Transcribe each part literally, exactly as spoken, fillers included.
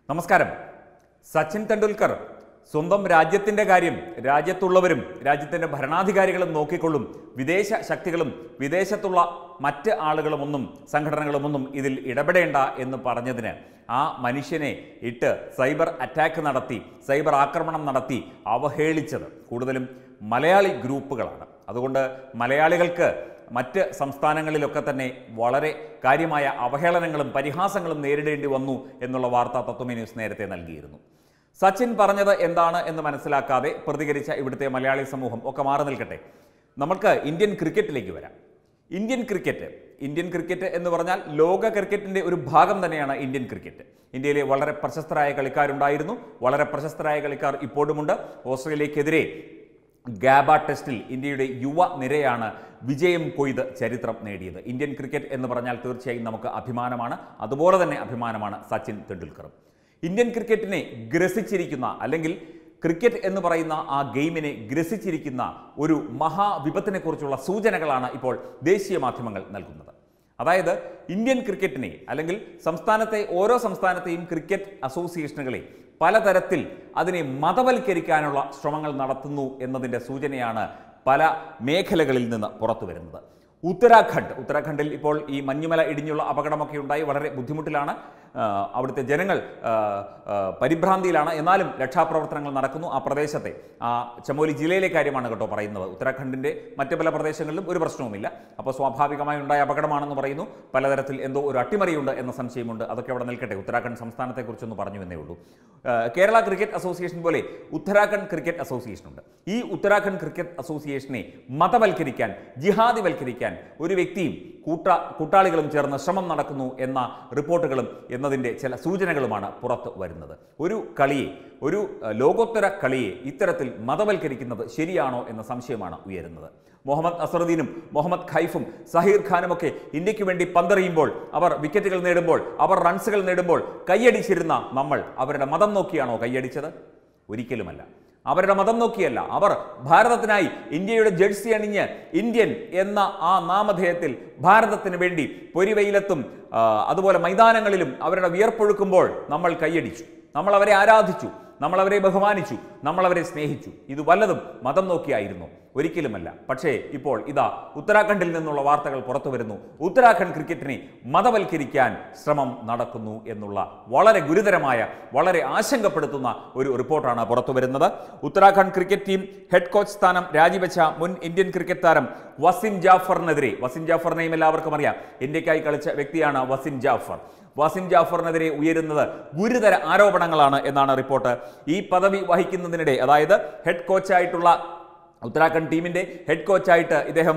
നമസ്കാരം. സച്ചിൻ തെണ്ടുൽക്കർ സ്വന്തം രാജ്യത്തിൻ്റെ കാര്യം രാജ്യത്തുള്ളവരും രാജ്യത്തിൻ്റെ ഭരണാധികാരികളും നോക്കിക്കൊള്ളും, വിദേശ ശക്തികളും വിദേശത്തുള്ള മറ്റ് ആളുകളുമൊന്നും സംഘടനകളുമൊന്നും ഇതിൽ ഇടപെടേണ്ട എന്ന് പറഞ്ഞതിന് ആ മനുഷ്യനെ ഇട്ട് സൈബർ അറ്റാക്ക് നടത്തി സൈബർ ആക്രമണം നടത്തി അവഹേളിച്ചത് കൂടുതലും മലയാളി ഗ്രൂപ്പുകളാണ്. അതുകൊണ്ട് മലയാളികൾക്ക് മറ്റ് സംസ്ഥാനങ്ങളിലൊക്കെ തന്നെ വളരെ കാര്യമായ അവഹേളനങ്ങളും പരിഹാസങ്ങളും നേരിടേണ്ടി വന്നു എന്നുള്ള വാർത്ത തത്വമേ ന്യൂസ് നേരത്തെ നൽകിയിരുന്നു. സച്ചിൻ പറഞ്ഞത് എന്താണ് എന്ന് മനസ്സിലാക്കാതെ പ്രതികരിച്ച ഇവിടുത്തെ മലയാളി സമൂഹം ഒക്കെ മാറി നിൽക്കട്ടെ. നമുക്ക് ഇന്ത്യൻ ക്രിക്കറ്റിലേക്ക് വരാം. ഇന്ത്യൻ ക്രിക്കറ്റ് ഇന്ത്യൻ ക്രിക്കറ്റ് എന്ന് പറഞ്ഞാൽ ലോക ക്രിക്കറ്റിൻ്റെ ഒരു ഭാഗം തന്നെയാണ് ഇന്ത്യൻ ക്രിക്കറ്റ്. ഇന്ത്യയിലെ വളരെ പ്രശസ്തരായ കളിക്കാരുണ്ടായിരുന്നു, വളരെ പ്രശസ്തരായ കളിക്കാർ ഇപ്പോഴുമുണ്ട്. ഓസ്ട്രേലിയക്കെതിരെ ഗാബ ടെസ്റ്റിൽ ഇന്ത്യയുടെ യുവ നിരയാണ് വിജയം കൊയ്ത് ചരിത്രം നേടിയത്. ഇന്ത്യൻ ക്രിക്കറ്റ് എന്ന് പറഞ്ഞാൽ തീർച്ചയായും നമുക്ക് അഭിമാനമാണ്. അതുപോലെ തന്നെ അഭിമാനമാണ് സച്ചിൻ തെണ്ടുൽക്കറും. ഇന്ത്യൻ ക്രിക്കറ്റിനെ ഗ്രസിച്ചിരിക്കുന്ന അല്ലെങ്കിൽ ക്രിക്കറ്റ് എന്ന് പറയുന്ന ആ ഗെയിമിനെ ഗ്രസിച്ചിരിക്കുന്ന ഒരു മഹാവിപത്തിനെക്കുറിച്ചുള്ള സൂചനകളാണ് ഇപ്പോൾ ദേശീയ മാധ്യമങ്ങൾ നൽകുന്നത്. അതായത് ഇന്ത്യൻ ക്രിക്കറ്റിനെ അല്ലെങ്കിൽ സംസ്ഥാനത്തെ ഓരോ സംസ്ഥാനത്തെയും ക്രിക്കറ്റ് അസോസിയേഷനുകളെ പലതരത്തിൽ അതിനെ മതവൽക്കരിക്കാനുള്ള ശ്രമങ്ങൾ നടത്തുന്നു എന്നതിൻ്റെ സൂചനയാണ് പല മേഖലകളിൽ നിന്ന് പുറത്തു വരുന്നത്. ഉത്തരാഖണ്ഡ് ഉത്തരാഖണ്ഡിൽ ഇപ്പോൾ ഈ മഞ്ഞുമല ഇടിഞ്ഞുള്ള അപകടമൊക്കെ ഉണ്ടായി വളരെ ബുദ്ധിമുട്ടിലാണ്. അവിടുത്തെ ജനങ്ങൾ പരിഭ്രാന്തിയിലാണ്. എന്നാലും രക്ഷാപ്രവർത്തനങ്ങൾ നടക്കുന്നു. ആ പ്രദേശത്തെ ആ ചമോലി ജില്ലയിലെ കാര്യമാണ് കേട്ടോ പറയുന്നത്. ഉത്തരാഖണ്ഡിൻ്റെ മറ്റ് പല പ്രദേശങ്ങളിലും ഒരു പ്രശ്നവുമില്ല. അപ്പോൾ സ്വാഭാവികമായി ഉണ്ടായ അപകടമാണെന്ന് പറയുന്നു. പലതരത്തിൽ എന്തോ ഒരു അട്ടിമറിയുണ്ട് എന്ന സംശയമുണ്ട്. അതൊക്കെ അവിടെ നിൽക്കട്ടെ. ഉത്തരാഖണ്ഡ് സംസ്ഥാനത്തെക്കുറിച്ചൊന്ന് പറഞ്ഞു എന്നേ ഉള്ളൂ. കേരള ക്രിക്കറ്റ് അസോസിയേഷൻ പോലെ ഉത്തരാഖണ്ഡ് ക്രിക്കറ്റ് അസോസിയേഷൻ ഉണ്ട്. ഈ ഉത്തരാഖണ്ഡ് ക്രിക്കറ്റ് അസോസിയേഷനെ മതവൽക്കരിക്കാൻ, ജിഹാദിവൽക്കരിക്കാൻ ഒരു വ്യക്തിയും കൂട്ട കൂട്ടാളികളും ചേർന്ന് ശ്രമം നടക്കുന്നു എന്ന റിപ്പോർട്ടുകളും എന്നതിൻ്റെ ചില സൂചനകളുമാണ് പുറത്ത് വരുന്നത്. ഒരു കളിയെ, ഒരു ലോകോത്തര കളിയെ ഇത്തരത്തിൽ മതവൽക്കരിക്കുന്നത് ശരിയാണോ എന്ന സംശയമാണ് ഉയരുന്നത്. മുഹമ്മദ് അസറുദ്ദീനും മുഹമ്മദ് ഖൈഫും സഹീർ ഖാനുമൊക്കെ ഇന്ത്യക്ക് വേണ്ടി പന്തെറിയുമ്പോൾ, അവർ വിക്കറ്റുകൾ നേടുമ്പോൾ, അവർ റൺസുകൾ നേടുമ്പോൾ കൈയടിച്ചിരുന്ന നമ്മൾ അവരുടെ മതം നോക്കിയാണോ കൈയടിച്ചത്? ഒരിക്കലുമല്ല. അവരുടെ മതം നോക്കിയല്ല. അവർ ഭാരതത്തിനായി ഇന്ത്യയുടെ ജേഴ്സി അണിഞ്ഞ് ഇന്ത്യൻ എന്ന ആ നാമധേയത്തിൽ ഭാരതത്തിന് വേണ്ടി പൊരിവെയിലത്തും അതുപോലെ മൈതാനങ്ങളിലും അവരുടെ വിയർപ്പൊഴുക്കുമ്പോൾ നമ്മൾ കൈയടിച്ചു, നമ്മൾ അവരെ ആരാധിച്ചു, നമ്മൾ അവരെ ബഹുമാനിച്ചു, നമ്മൾ അവരെ സ്നേഹിച്ചു. ഇത് വല്ലതും മതം നോക്കിയായിരുന്നു? ഒരിക്കലുമല്ല. പക്ഷേ ഇപ്പോൾ ഇതാ ഉത്തരാഖണ്ഡിൽ നിന്നുള്ള വാർത്തകൾ പുറത്തു വരുന്നു. ഉത്തരാഖണ്ഡ് ക്രിക്കറ്റിനെ മതവൽക്കരിക്കാൻ ശ്രമം നടക്കുന്നു എന്നുള്ള വളരെ ഗുരുതരമായ, വളരെ ആശങ്കപ്പെടുത്തുന്ന ഒരു റിപ്പോർട്ടാണ് പുറത്തു വരുന്നത്. Uttarakhand cricket team head coach സ്ഥാനം രാജിവെച്ച മുൻ ഇന്ത്യൻ ക്രിക്കറ്റ് താരം വസിം ജാഫറിനെതിരെ, വസിം ജാഫറിനെയും എല്ലാവർക്കും അറിയാം, ഇന്ത്യക്കായി കളിച്ച വ്യക്തിയാണ് വസിം ജാഫർ. വസിം ജാഫറിനെതിരെ ഉയരുന്നത് ഗുരുതര ആരോപണങ്ങളാണ് എന്നാണ് റിപ്പോർട്ട്. ഈ പദവി വഹിക്കുന്നതിനിടെ, അതായത് ഹെഡ് കോച്ചായിട്ടുള്ള ഉത്തരാഖണ്ഡ് ടീമിൻ്റെ ഹെഡ് കോച്ചായിട്ട് ഇദ്ദേഹം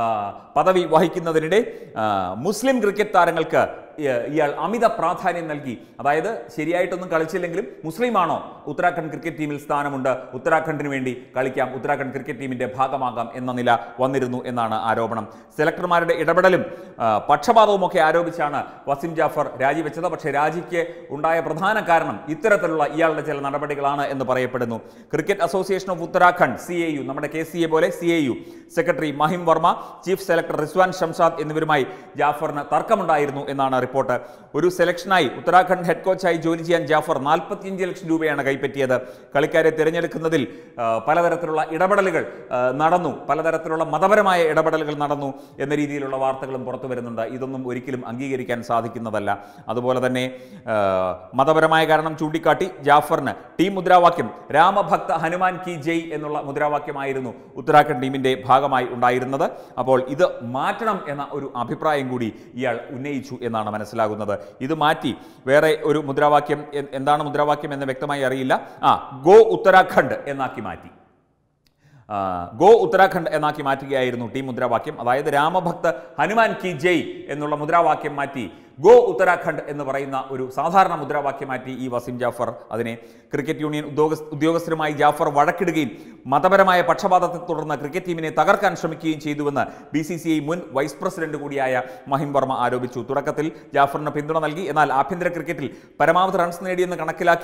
പദവി വഹിക്കുന്നതിനിടെ മുസ്ലിം ക്രിക്കറ്റ് താരങ്ങൾക്ക് ഇയാൾ അമിത പ്രാധാന്യം നൽകി. അതായത് ശരിയായിട്ടൊന്നും കളിച്ചില്ലെങ്കിലും മുസ്ലിമാണോ, ഉത്തരാഖണ്ഡ് ക്രിക്കറ്റ് ടീമിൽ സ്ഥാനമുണ്ട്, ഉത്തരാഖണ്ഡിന് വേണ്ടി കളിക്കാം, ഉത്തരാഖണ്ഡ് ക്രിക്കറ്റ് ടീമിൻ്റെ ഭാഗമാകാം എന്ന നില വന്നിരുന്നു എന്നാണ് ആരോപണം. സെലക്ടർമാരുടെ ഇടപെടലും പക്ഷപാതവും ഒക്കെ ആരോപിച്ചാണ് വസിം ജാഫർ രാജിവെച്ചത്. പക്ഷേ രാജിക്ക് ഉണ്ടായ പ്രധാന കാരണം ഇത്തരത്തിലുള്ള ഇയാളുടെ ചില നടപടികളാണ് എന്ന് പറയപ്പെടുന്നു. Cricket association of Uttarakhand C A U, നമ്മുടെ കെ സി എ പോലെ C A U secretary Mahim Varma, Chief selector Rizwan Shamshad എന്നിവരുമായി ജാഫറിന് തർക്കമുണ്ടായിരുന്നു എന്നാണ് റിപ്പോർട്ട്. ഒരു സെലക്ഷനായി ഉത്തരാഖണ്ഡ് ഹെഡ് കോച്ചായി ജോലി ചെയ്യാൻ ജാഫർ നാൽപ്പത്തിയഞ്ച് ലക്ഷം രൂപയാണ് കൈപ്പറ്റിയത്. കളിക്കാരെ തിരഞ്ഞെടുക്കുന്നതിൽ പലതരത്തിലുള്ള ഇടപെടലുകൾ നടന്നു, പലതരത്തിലുള്ള മതപരമായ ഇടപെടലുകൾ നടന്നു എന്ന രീതിയിലുള്ള വാർത്തകളും പുറത്തു വരുന്നുണ്ട്. ഇതൊന്നും ഒരിക്കലും അംഗീകരിക്കാൻ സാധിക്കുന്നതല്ല. അതുപോലെ തന്നെ മതപരമായ കാരണം ചൂണ്ടിക്കാട്ടി ജാഫറിന് ടീം മുദ്രാവാക്യം രാമഭക്ത ഹനുമാൻ കി ജയ് എന്നുള്ള മുദ്രാവാക്യമായിരുന്നു ഉത്തരാഖണ്ഡ് ടീമിൻ്റെ ഭാഗമായി ഉണ്ടായിരുന്നത്. അപ്പോൾ ഇത് മാറ്റണം എന്ന ഒരു അഭിപ്രായം കൂടി ഇയാൾ ഉന്നയിച്ചു എന്നാണ് മനസ്സിലാകുന്നത്. ഇത് മാറ്റി വേറെ ഒരു മുദ്രാവാക്യം, എന്താണ് മുദ്രാവാക്യം എന്ന് വ്യക്തമായി അറിയില്ല, ആ ഗോ ഉത്തരാഖണ്ഡ് എന്നാക്കി മാറ്റി. ഗോ ഉത്തരാഖണ്ഡ് എന്നാക്കി മാറ്റുകയായിരുന്നു ടീം മുദ്രാവാക്യം. അതായത് രാമഭക്ത ഹനുമാൻ കി ജയ് എന്നുള്ള മുദ്രാവാക്യം മാറ്റി ഗോ ഉത്തരാഖണ്ഡ് എന്ന് പറയുന്ന ഒരു സാധാരണ മുദ്രാവാക്യം മാറ്റി ഈ വസിം ജാഫർ അതിനെ. ക്രിക്കറ്റ് യൂണിയൻ ഉദ്യോഗ ഉദ്യോഗസ്ഥരുമായി ജാഫർ വഴക്കിടുകയും മതപരമായ പക്ഷപാതത്തെ തുടർന്ന് ക്രിക്കറ്റ് ടീമിനെ തകർക്കാൻ ശ്രമിക്കുകയും ചെയ്തുവെന്ന് ബി സി സി ഐ മുൻ വൈസ് പ്രസിഡന്റ് കൂടിയായ മഹിം വർമ്മ ആരോപിച്ചു. തുടക്കത്തിൽ ജാഫറിന് പിന്തുണ നൽകി, എന്നാൽ ആഭ്യന്തര ക്രിക്കറ്റിൽ പരമാവധി റൺസ് നേടിയെന്ന് കണക്കിലാക്കി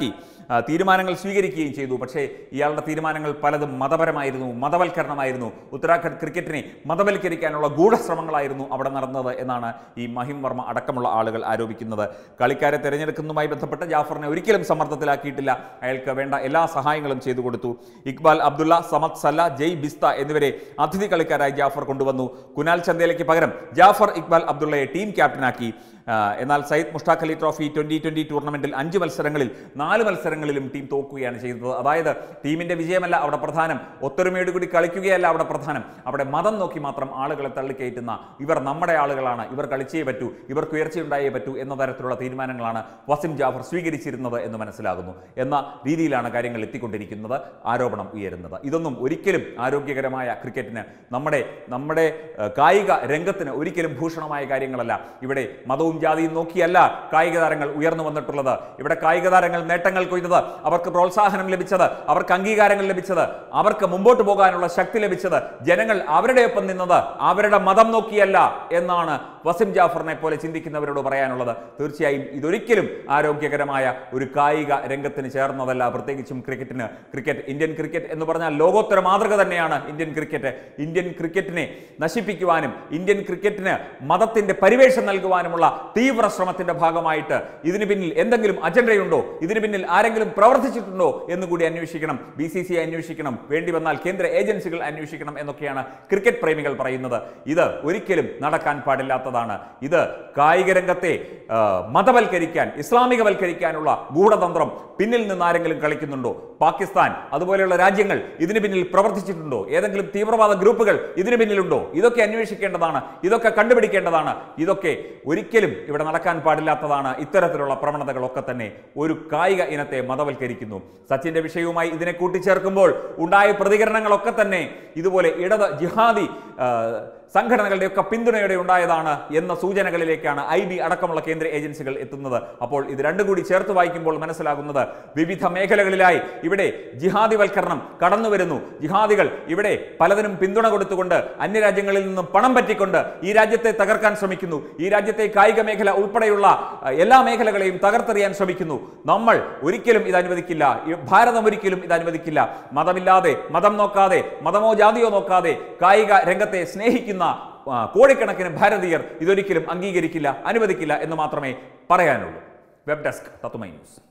തീരുമാനങ്ങൾ സ്വീകരിക്കുകയും ചെയ്തു. പക്ഷേ ഇയാളുടെ തീരുമാനങ്ങൾ പലതും മതപരമായിരുന്നു, മതവൽക്കരണമായിരുന്നു. ഉത്തരാഖണ്ഡ് ക്രിക്കറ്റിനെ മതവൽക്കരിക്കാനുള്ള ഗൂഢശ്രമങ്ങളായിരുന്നു അവിടെ നടന്നത് എന്നാണ് ഈ മഹിം വർമ്മ അടക്കമുള്ള ആളുകൾ ആരോപിക്കുന്നത്. കളിക്കാരെ തിരഞ്ഞെടുക്കുന്നതുമായി ബന്ധപ്പെട്ട് ജാഫറിനെ ഒരിക്കലും സമ്മർദ്ദത്തിലാക്കിയിട്ടില്ല. അയാൾക്ക് വേണ്ട എല്ലാ സഹായങ്ങളും ചെയ്തു കൊടുത്തു. ഇക്ബാൽ അബ്ദുള്ള, സമദ് സല്ല, ജയ് ബിസ്ത എന്നിവരെ അതിഥി കളിക്കാരായി ജാഫർ കൊണ്ടുവന്നു. കുനാൽ ചന്ദേലയ്ക്ക് പകരം ജാഫർ ഇക്ബാൽ അബ്ദുള്ളയെ ടീം ക്യാപ്റ്റനാക്കി. എന്നാൽ Syed Mushtaq Ali trophy twenty twenty ടൂർണമെന്റിൽ അഞ്ച് മത്സരങ്ങളിൽ നാല് മത്സരങ്ങളിലും ടീം തോക്കുകയാണ് ചെയ്തത്. അതായത് ടീമിന്റെ വിജയമല്ല അവിടെ പ്രധാനം, ഒത്തൊരുമയോടുകൂടി കളിക്കുകയല്ല അവിടെ പ്രധാനം. അവിടെ മതം നോക്കി മാത്രം ആളുകളെ തള്ളിക്കയറ്റുന്ന, ഇവർ നമ്മുടെ ആളുകളാണ്, ഇവർ കളിച്ചേ പറ്റൂ, ഇവർക്ക് ഉയർച്ചയുണ്ടായേ പറ്റൂ എന്ന തരത്തിലുള്ള തീരുമാനങ്ങളാണ് വസിം ജാഫർ സ്വീകരിച്ചിരുന്നത് എന്ന് മനസ്സിലാകുന്നു. എന്ന രീതിയിലാണ് കാര്യങ്ങൾ എത്തിക്കൊണ്ടിരിക്കുന്നത്, ആരോപണം ഉയരുന്നത്. ഇതൊന്നും ഒരിക്കലും ആരോഗ്യകരമായ ക്രിക്കറ്റിന്, നമ്മുടെ നമ്മുടെ കായിക രംഗത്തിന് ഒരിക്കലും ഭൂഷണമായ കാര്യങ്ങളല്ല. ഇവിടെ മതവും ജാതിയും നോക്കിയല്ല കായിക താരങ്ങൾ ഉയർന്നു വന്നിട്ടുള്ളത്. ഇവിടെ കായിക താരങ്ങൾ നേട്ടങ്ങൾ കൊയ്തത്, അവർക്ക് പ്രോത്സാഹനം ലഭിച്ചത്, അവർക്ക് അംഗീകാരങ്ങൾ ലഭിച്ചത്, അവർക്ക് മുമ്പോട്ട് പോകാനുള്ള ശക്തി ലഭിച്ചത്, ജനങ്ങൾ അവരുടെ ഒപ്പം നിന്നത് അവരുടെ മതം നോക്കിയല്ല എന്നാണ് വസിം ജാഫറിനെ പോലെ ചിന്തിക്കുന്നവരോട് പറയാനുള്ളത്. തീർച്ചയായും ഇതൊരിക്കലും ആരോഗ്യകരമായ ഒരു കായിക രംഗത്തിന് ചേർന്നതല്ല, പ്രത്യേകിച്ചും ക്രിക്കറ്റിന്. ക്രിക്കറ്റ്, ഇന്ത്യൻ ക്രിക്കറ്റ് എന്ന് പറഞ്ഞാൽ ലോകോത്തര മാതൃക തന്നെയാണ് ഇന്ത്യൻ ക്രിക്കറ്റ്. ഇന്ത്യൻ ക്രിക്കറ്റിനെ നശിപ്പിക്കുവാനും ഇന്ത്യൻ ക്രിക്കറ്റിന് മതത്തിന്റെ പരിവേഷം നൽകുവാനുമുള്ള തീവ്ര ശ്രമത്തിന്റെ ഭാഗമായിട്ട് ഇതിന് പിന്നിൽ എന്തെങ്കിലും അജണ്ടയുണ്ടോ, ഇതിന് പിന്നിൽ ആരെങ്കിലും പ്രവർത്തിച്ചിട്ടുണ്ടോ എന്ന് കൂടി അന്വേഷിക്കണം. ബി സി സി ഐ അന്വേഷിക്കണം, വേണ്ടി വന്നാൽ കേന്ദ്ര ഏജൻസികൾ അന്വേഷിക്കണം എന്നൊക്കെയാണ് ക്രിക്കറ്റ് പ്രേമികൾ പറയുന്നത്. ഇത് ഒരിക്കലും നടക്കാൻ പാടില്ലാത്തതാണ്. ഇത് കായിക രംഗത്തെ മതവൽക്കരിക്കാൻ, ഇസ്ലാമികവൽക്കരിക്കാനുള്ള ഗൂഢതന്ത്രം പിന്നിൽ നിന്ന് ആരെങ്കിലും കളിക്കുന്നുണ്ടോ? പാകിസ്ഥാൻ അതുപോലെയുള്ള രാജ്യങ്ങൾ ഇതിന് പിന്നിൽ പ്രവർത്തിച്ചിട്ടുണ്ടോ? ഏതെങ്കിലും തീവ്രവാദ ഗ്രൂപ്പുകൾ ഇതിന് പിന്നിലുണ്ടോ? ഇതൊക്കെ അന്വേഷിക്കേണ്ടതാണ്, ഇതൊക്കെ കണ്ടുപിടിക്കേണ്ടതാണ്. ഇതൊക്കെ ഒരിക്കലും ഇവിടെ നടക്കാൻ പാടില്ലാത്തതാണ്. ഇത്തരത്തിലുള്ള പ്രവണതകളൊക്കെ തന്നെ ഒരു കായിക ഇനത്തെ മതവൽക്കരിക്കുന്നു. സച്ചിന്റെ വിഷയവുമായി ഇതിനെ കൂട്ടിച്ചേർക്കുമ്പോൾ ഉണ്ടായ പ്രതികരണങ്ങളൊക്കെ തന്നെ ഇതുപോലെ ഇടത് ജിഹാദി സംഘടനകളുടെയൊക്കെ പിന്തുണയോടെ ഉണ്ടായതാണ് എന്ന സൂചനകളിലേക്കാണ് ഐ ബി അടക്കമുള്ള കേന്ദ്ര ഏജൻസികൾ എത്തുന്നത്. അപ്പോൾ ഇത് രണ്ടും കൂടി ചേർത്ത് വായിക്കുമ്പോൾ മനസ്സിലാകുന്നത് വിവിധ മേഖലകളിലായി ഇവിടെ ജിഹാദിവൽക്കരണം കടന്നു വരുന്നു. ജിഹാദികൾ ഇവിടെ പലതിനും പിന്തുണ കൊടുത്തുകൊണ്ട് അന്യരാജ്യങ്ങളിൽ നിന്നും പണം പറ്റിക്കൊണ്ട് ഈ രാജ്യത്തെ തകർക്കാൻ ശ്രമിക്കുന്നു. ഈ രാജ്യത്തെ കായിക മേഖല ഉൾപ്പെടെയുള്ള എല്ലാ മേഖലകളെയും തകർത്തെറിയാൻ ശ്രമിക്കുന്നു. നമ്മൾ ഒരിക്കലും ഇത് അനുവദിക്കില്ല, ഭാരതം ഒരിക്കലും ഇത് അനുവദിക്കില്ല. മതമില്ലാതെ, മതം നോക്കാതെ, മതമോ ജാതിയോ നോക്കാതെ കായിക രംഗത്തെ സ്നേഹിക്കുന്ന കോടിക്കണക്കിന് ഭാരതീയർ ഇതൊരിക്കലും അംഗീകരിക്കില്ല, അനുവദിക്കില്ല എന്ന് മാത്രമേ പറയാനുള്ളൂ. Web desk Tathwamayi news.